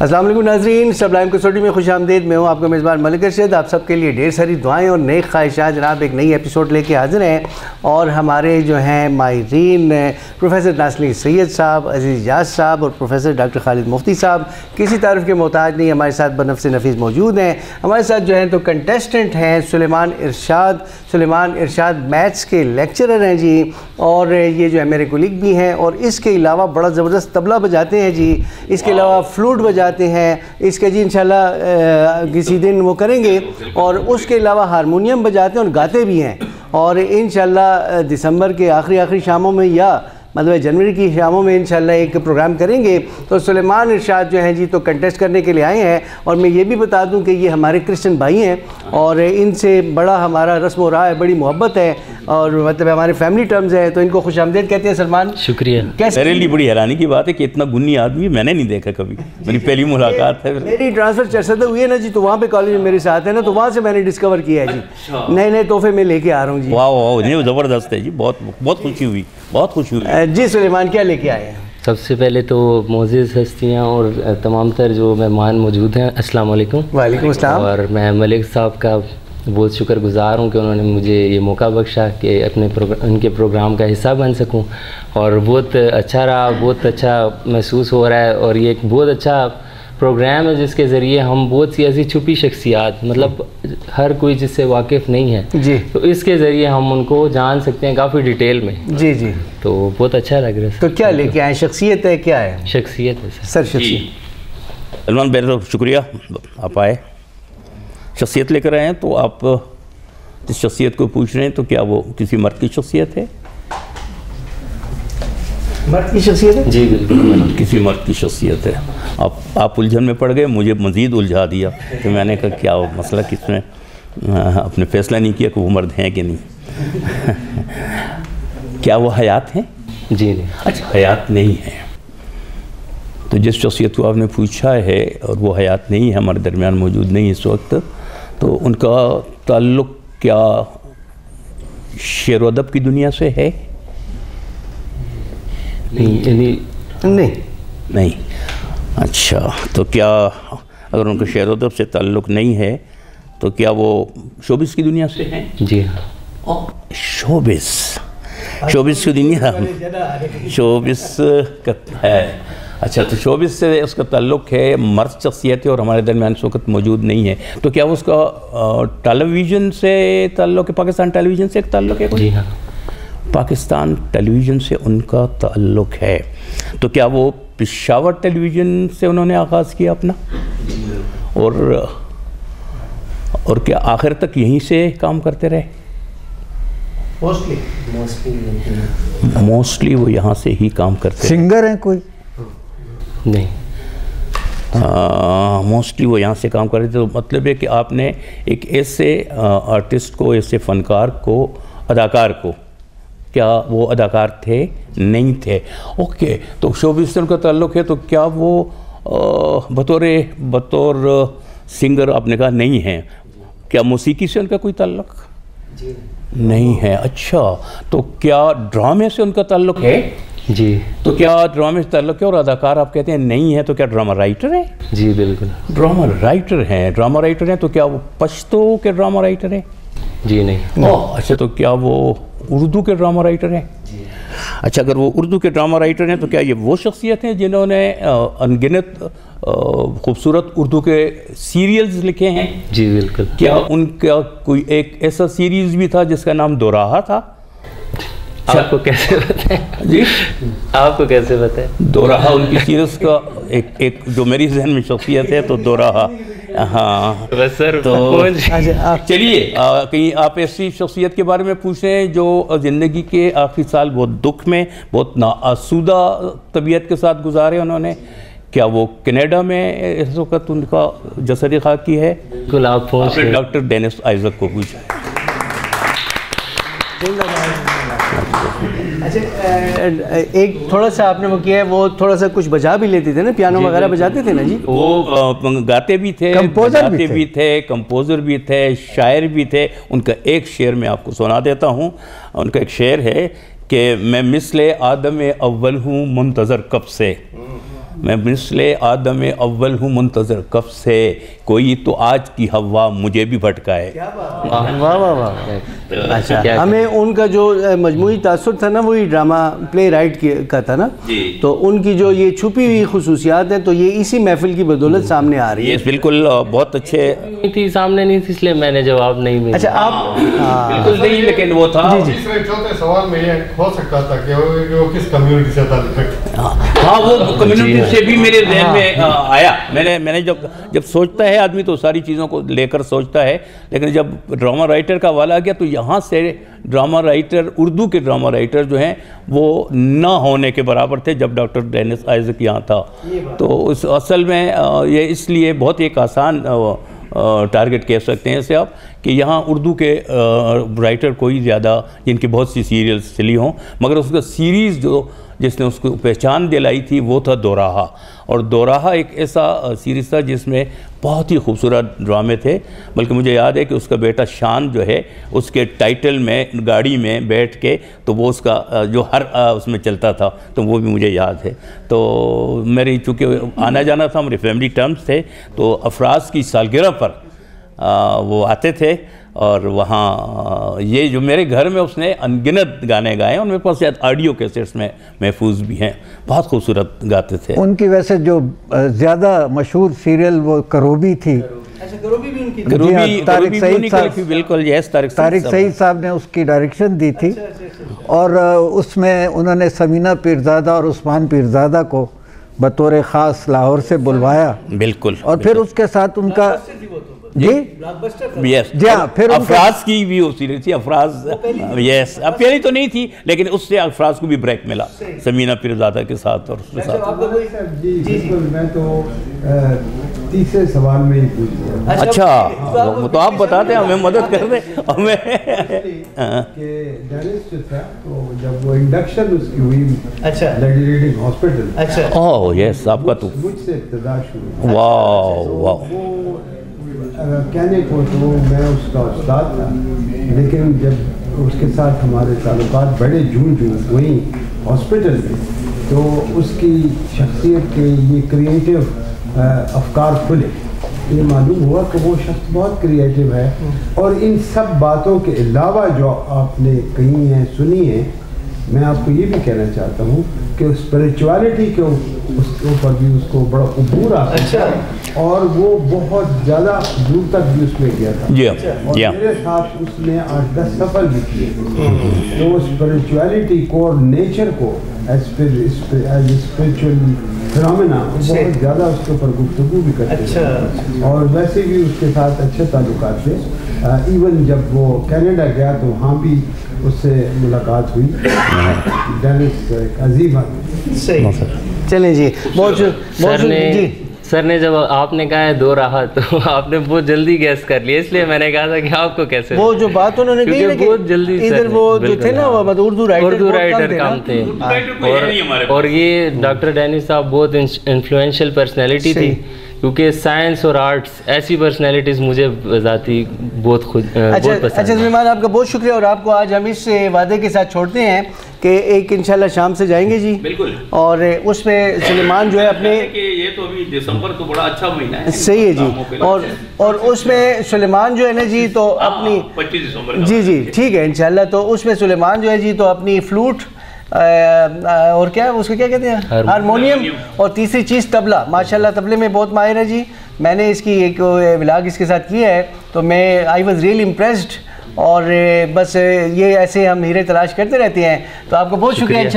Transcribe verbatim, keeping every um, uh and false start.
السلام علیکم ناظرین، سبلائم کسوٹی میں خوش آمدید۔ میں ہوں آپ کا میزبان ملک ارشد۔ آپ سب کے لیے ڈھیر ساری دعائیں اور نیک خواہشات۔ جناب ایک نئی ایپیسوڈ لے کے حاضر ہیں اور ہمارے جو ہیں ماہرین پروفیسر ناصر سید صاحب، عزیز یاز صاحب اور پروفیسر ڈاکٹر خالد مفتی صاحب کسی تعارف کے محتاج نہیں، ہمارے ساتھ بنفس نفیس موجود ہیں۔ ہمارے ساتھ جو ہیں تو کنٹیسٹنٹ ہیں سلیمان ارشاد۔ سلیمان ارشاد میتھس کے لیکچرر ہیں جی، اور یہ جو ہے میرے کولیگ بھی ہیں، اور اس کے علاوہ بڑا زبردست طبلہ بجاتے ہیں جی، اس کے علاوہ فلوٹ بجاتے ہیں، اس کے جی انشاءاللہ کسی دن وہ کریں گے، اور اس کے علاوہ ہارمونیم بجاتے ہیں اور گاتے بھی ہیں، اور انشاءاللہ دسمبر کے آخری آخری شاموں میں یا مطلب جنوری کی شاموں میں انشاءاللہ ایک پروگرام کریں گے۔ تو سلیمان ارشاد جو ہیں جی تو کنٹیسٹ کرنے کے لیے آئے ہیں، اور میں یہ بھی بتا دوں کہ یہ ہمارے کرسچن بھائی ہیں اور ان سے بڑا ہمارا رسم و راہ ہے، بڑی محبت ہے، اور مطلب ہمارے فیملی ٹرمز ہیں، تو ان کو خوش آمدید کہتے ہیں۔ سلمان شکریہ۔ میرے لیے بڑی حیرانی کی بات ہے کہ اتنا گنی آدمی میں نے نہیں دیکھا کبھی، میری پہلی ملاقات ہے۔ میری ٹرانسفر چرسدہ ہوئی ہے نا جی، تو وہاں پہ کالج میں میرے ساتھ ہے نا، تو وہاں سے میں نے ڈسکور کیا ہے جی، نئے نئے تحفے میں لے کے آ رہا ہوں جی۔ واہ واہ، نہیں زبردست ہے جی، بہت بہت خوشی ہوئی، بہت خوشی ہوئی جی۔ سلیمان کیا لے کے آئے ہیں؟ سب سے پہلے تو معزز ہستیاں اور تمام تر جو مہمان موجود ہیں، السلام علیکم۔ وعلیکم السلام۔ اور میں ملک صاحب کا بہت شکر گزار ہوں کہ انہوں نے مجھے یہ موقع بخشا کہ اپنے ان کے پروگرام کا حصہ بن سکوں، اور بہت اچھا رہا، بہت اچھا محسوس ہو رہا ہے، اور یہ ایک بہت اچھا پروگرام ہے جس کے ذریعے ہم بہت سی ایسی چھپی شخصیات، مطلب ہر کوئی جس سے واقف نہیں ہے جی، تو اس کے ذریعے ہم ان کو جان سکتے ہیں کافی ڈیٹیل میں۔ جی جی، تو بہت اچھا لگ رہا ہے۔ تو کیا لے کے آئے؟ شخصیت ہے، کیا ہے؟ شخصیت ہے سر، شخصیت۔ سلمان بہت بہت شکریہ آپ آئے، شخصیت لے کر آئے ہیں۔ تو آپ جس شخصیت کو پوچھ رہے ہیں تو کیا وہ کسی مرد کی شخصیت ہے؟ مرد کی شخصیت ہے جی بالکل، کسی مرد کی شخصیت ہے۔ آپ آپ الجھن میں پڑ گئے، مجھے مزید الجھا دیا کہ میں نے کہا کیا وہ مسئلہ کس میں اپنے فیصلہ نہیں کیا کہ وہ مرد ہیں کہ نہیں۔ کیا وہ حیات ہیں؟ جی نہیں۔ اچھا، حیات نہیں ہے تو جس شخصیت کو آپ نے پوچھا ہے اور وہ حیات نہیں ہے، ہمارے درمیان موجود نہیں اس وقت، تو ان کا تعلق کیا شعر و ادب کی دنیا سے ہے؟ نہیں نہیں نہیں۔ اچھا، تو کیا اگر ان کا شعر و ادب سے تعلق نہیں ہے تو کیا وہ شوبز کی دنیا سے ہیں؟ جی ہاں۔ شوبز شوبز کی دنیا شوبز کا ہے۔ اچھا، تو شوبز سے اس کا تعلق ہے، مرد شخصیت ہے اور ہمارے درمیان اس وقت موجود نہیں ہے، تو کیا اس کا ٹیلی ویژن سے تعلق ہے؟ پاکستان ٹیلی ویژن سے ایک تعلق ہے؟ جی ہاں، پاکستان ٹیلی ویژن سے ان کا تعلق ہے۔ تو کیا وہ پشاور ٹیلی ویژن سے انہوں نے آغاز کیا اپنا، اور اور کیا آخر تک یہیں سے کام کرتے رہے؟ موسٹلی وہ یہاں سے ہی کام کرتے رہے۔ سنگر ہیں کوئی؟ نہیں۔ موسٹلی وہ یہاں سے کام کر رہے تھے، تو مطلب ہے کہ آپ نے ایک ایسے آرٹسٹ کو، ایسے فنکار کو، اداکار کو، کیا وہ اداکار تھے؟ نہیں تھے۔ اوکے، تو شوبز سے ان کا تعلق ہے، تو کیا وہ بطور بطور سنگر آپ نے کہا نہیں ہیں، کیا موسیقی سے ان کا کوئی تعلق نہیں ہے؟ اچھا، تو کیا ڈرامے سے ان کا تعلق ہے؟ جی۔ تو کیا ڈرامے سے تعلق ہے، اور اداکار آپ کہتے ہیں نہیں ہے، تو کیا ڈرامہ رائٹر ہے؟ جی بالکل، ڈرامہ رائٹر ہیں۔ ڈرامہ رائٹر ہیں تو کیا وہ پشتو کے ڈرامہ رائٹر ہیں؟ جی نہیں۔ اچھا، تو کیا وہ اردو کے ڈرامہ رائٹر ہیں؟ جی۔ اچھا، اگر وہ اردو کے ڈرامہ رائٹر ہیں تو کیا یہ وہ شخصیت ہیں جنہوں نے انگنت خوبصورت اردو کے سیریلز لکھے ہیں؟ جی بالکل۔ کیا ان کا کوئی ایک ایسا سیریز بھی تھا جس کا نام دوراہا تھا؟ آپ کو کیسے پتہ ہے؟ جی، آپ کو کیسے پتہ ہے؟ دوراہا ان کی سیریز کا ایک ایک جو میری ذہن میں شخصیت ہے، تو دوراہا۔ ہاں، بس سر، تو چلیے اچھا، کہیں آپ ایسی شخصیت کے بارے میں پوچھیں جو زندگی کے آخری سال بہت دکھ میں، بہت ناآسودہ طبیعت کے ساتھ گزارے انہوں نے، کیا وہ کینیڈا میں اس وقت ان کا جسد خاکی ہے؟ بالکل، آپ پہنچ گئے۔ ڈاکٹر ڈینس آئزک کو پوچھیں۔ اچھا، ایک تھوڑا سا آپ نے وہ کیا ہے، وہ تھوڑا سا کچھ بجا بھی لیتے تھے نا، پیانو وغیرہ بجاتے تھے نا جی؟ وہ گاتے بھی تھے، کمپوزر بھی بھی تھے، کمپوزر بھی تھے، شاعر بھی تھے۔ ان کا ایک شعر میں آپ کو سنا دیتا ہوں۔ ان کا ایک شعر ہے کہ میں مثل آدم اول ہوں منتظر کب سے، میں مثل آدم اول ہوں منتظر کب سے، کوئی تو آج کی ہوا مجھے بھی بھٹکائے۔ واہ واہ واہ۔ اچھا، ہمیں ان کا جو مجموعی تاثر تھا نا وہی ڈرامہ پلے رائٹ کا تھا نا، تو ان کی جو یہ چھپی ہوئی خصوصیات ہیں تو یہ اسی محفل کی بدولت سامنے آ رہی ہے۔ یہ بالکل بہت اچھے تھی، سامنے نہیں تھی، اس لیے میں نے جواب نہیں ملا۔ اچھا آپ بالکل نہیں، لیکن وہ تھا تیسرے چوتھے سوال میں یہ ہو سکتا تھا کہ وہ کس کمیونٹی سے تعلق رکھتے ہیں۔ ہاں، وہ کمیونٹی سے بھی میرے ذہن میں آیا۔ میں نے میں نے جب جب سوچتا ہے آدمی تو ساری چیزوں کو لے کر سوچتا ہے، لیکن جب ڈرامہ رائٹر کا حوالہ گیا تو یہاں سے ڈرامہ رائٹر، اردو کے ڈرامہ رائٹر جو ہیں وہ نہ ہونے کے برابر تھے جب ڈاکٹر ڈینس آئزک یہاں تھا۔ تو اس اصل میں یہ اس لیے بہت ایک آسان ٹارگٹ کہہ سکتے ہیں اسے آپ، کہ یہاں اردو کے رائٹر کوئی زیادہ جن کی بہت سی سیریلز چلی ہوں، مگر اس کا سیریز جو جس نے اس کو پہچان دلائی تھی وہ تھا دوراہا۔ اور دوراہا ایک ایسا سیریز تھا جس میں بہت ہی خوبصورت ڈرامے تھے، بلکہ مجھے یاد ہے کہ اس کا بیٹا شان جو ہے اس کے ٹائٹل میں گاڑی میں بیٹھ کے تو وہ اس کا جو ہر اس میں چلتا تھا تو وہ بھی مجھے یاد ہے۔ تو میری چونکہ آنا جانا تھا، میرے فیملی ٹرمز تھے، تو افراز کی سالگرہ پر وہ آتے تھے، اور وہاں یہ جو میرے گھر میں اس نے انگنت گانے گائے ہیں، ان میرے پاس شاید آڈیو کیسٹس میں محفوظ بھی ہیں، بہت خوبصورت گاتے تھے۔ ان کی ویسے جو زیادہ مشہور سیریل وہ کروبی تھی، کروبی طارق سعید صاحب، بالکل یس طارق سعید صاحب نے اس کی ڈائریکشن دی تھی، اور اس میں انہوں نے سمینہ پیرزادہ اور عثمان پیرزادہ کو بطور خاص لاہور سے بلوایا، بالکل، اور پھر اس کے ساتھ ان کا جی یس جی ہاں پھر افراز کی بھی وہ سیریز تھی، افراز یس اب پہلی تو نہیں تھی لیکن اس سے افراز کو بھی بریک ملا سمینہ پیرزادہ کے ساتھ اور اس کے ساتھ۔ جی بالکل، میں تو تیسرے سوال میں ہی پوچھ رہا ہوں۔ اچھا تو آپ بتاتے ہیں، ہمیں مدد کر دیں ہمیں کہ ڈینس جو تھا تو جب وہ انڈکشن اس کی ہوئی Lady Reading Hospital, oh yes آپ کا تو مجھ سے ابتدا شروع، واو واو، کہنے کو تو میں اس کا استاد تھا، لیکن جب اس کے ساتھ ہمارے تعلقات بڑے جون جون وہیں ہاسپٹل میں، تو اس کی شخصیت کے یہ کریٹیو افکار کھلے، یہ معلوم ہوا کہ وہ شخص بہت کریٹیو ہے، اور ان سب باتوں کے علاوہ جو آپ نے کہی ہیں سنی ہیں، میں آپ کو یہ بھی کہنا چاہتا ہوں کہ اسپریچولیٹی کے اس کے اوپر بھی اس کو بڑا عبور آتا ہے، اور وہ بہت زیادہ دور تک بھی اس میں گیا تھا، اور میرے ساتھ اس نے آٹھ دس سفر بھی کیے، تو اسپریچولیٹی کو اور نیچر کو ایز اسپریچول فنامنا بہت زیادہ اس کے اوپر گفتگو بھی کرتے ہیں، اور ویسے بھی اس کے ساتھ اچھے تعلقات تھے۔ ایون جب وہ کینیڈا گیا تو وہاں بھی اس سے ملاقات ہوئی، ڈینس عظیم آدمی۔ چلیں جی، بہت سر نے سر نے جب آپ نے کہا ہے دو راہ تو آپ نے بہت جلدی گیس کر لیا، اس لیے میں نے کہا تھا کہ آپ کو کیسے وہ جو بات انہوں نے کہی کہ بہت جلدی ادھر وہ جو تھے نا اردو رائٹر اردو رائٹر کام تھے، اور یہ ڈاکٹر ڈینس صاحب بہت انفلوئنشل پرسنالٹی تھی، کیونکہ سائنس اور آرٹس ایسی پرسنالٹیز مجھے ذاتی بہت خود بہت پسند۔ اچھا سلیمان، آپ کا بہت شکریہ، اور آپ کو آج ہم اس وعدے کے ساتھ چھوڑتے ہیں کہ ایک انشاءاللہ شام سے جائیں گے جی، بالکل، اور اس میں سلیمان جو ہے اپنے یہ تو ابھی دسمبر تو بڑا اچھا مہینہ ہے، صحیح ہے جی، اور اور اس میں سلیمان جو ہے نا جی تو اپنی پچیس دسمبر جی جی ٹھیک ہے انشاءاللہ، تو اس میں سلیمان جو ہے جی تو اپنی فلوٹ اور کیا اس کو کیا کہتے ہیں ہارمونیم، اور تیسری چیز طبلہ، ماشاءاللہ طبلے میں بہت ماہر ہے جی، میں نے اس کی ایک ولاگ اس کے ساتھ کیا ہے تو میں آئی واز ریئلی امپریسڈ، اور بس یہ ایسے ہم ہیرے تلاش کرتے رہتے ہیں، تو آپ کو بہت شکریہ۔